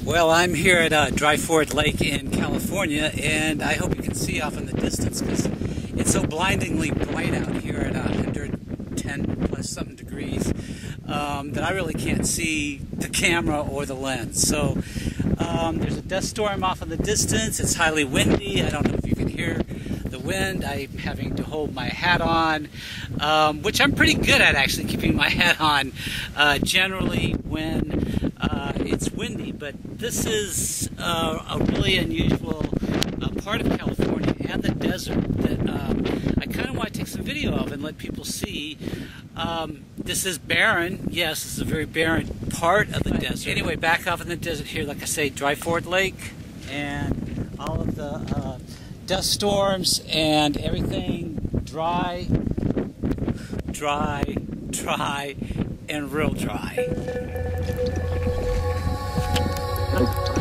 Well, I'm here at Dry Ford Lake in California, and I hope you can see off in the distance because it's so blindingly bright out here at 110 plus something degrees that I really can't see the camera or the lens. So there's a dust storm off in the distance. It's highly windy. I don't know if you can hear the wind. I'm having to hold my hat on, which I'm pretty good at actually, keeping my hat on generally when it's windy, but this is a really unusual part of California and the desert that I kind of want to take some video of and let people see. This is barren. Yes, this is a very barren part of the desert. Anyway, back off in the desert here, like I say, Dry Ford Lake, and all of the dust storms and everything dry, and real dry.